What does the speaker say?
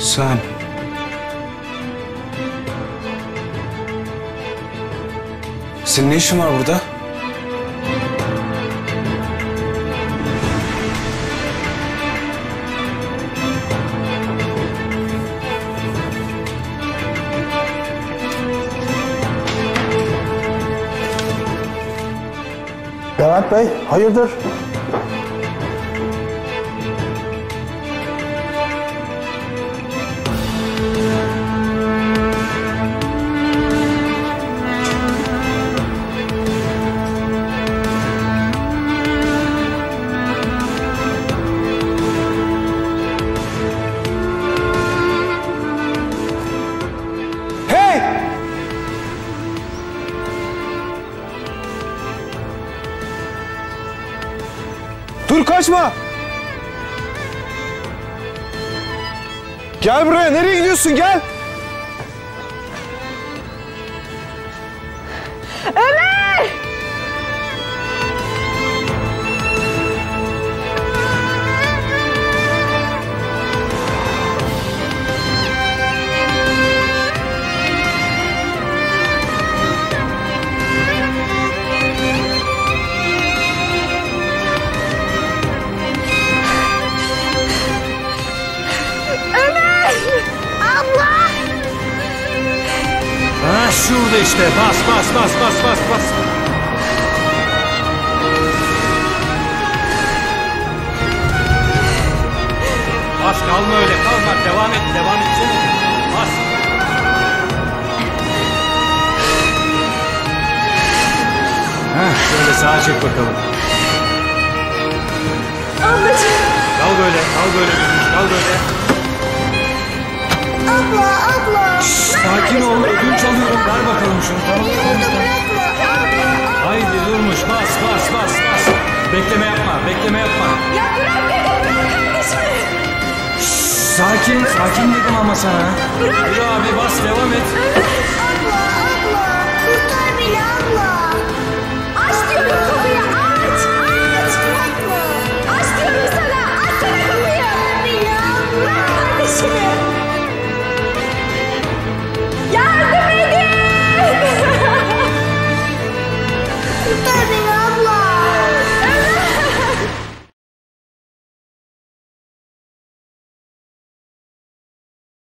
Sen... Senin ne işin var burada? Levent Bey, hayırdır? Hey! Dur, kaçma! Gel buraya, nereye gidiyorsun? Gel! Ömer! Abla! Ha, şurada işte. Bas bas bas bas bas bas. Bas, kalma öyle, kalma. Devam et, devam etsene. Bas. Ha, şöyle sağa çek bakalım. Ablacığım! Kal böyle, kal böyle. Kal böyle. Abla! Sakin ol, ödünç alıyorum. Ver bakalım şunu, tamam mı? Bırakma! Abla! Haydi durmuş, bas bas bas bas. Bekleme yapma, bekleme yapma. Ya bırak dedim, bırak kardeşimi! Sakin dedim ama sana. Bırak! Yürü abi, bas, devam et. Ömer!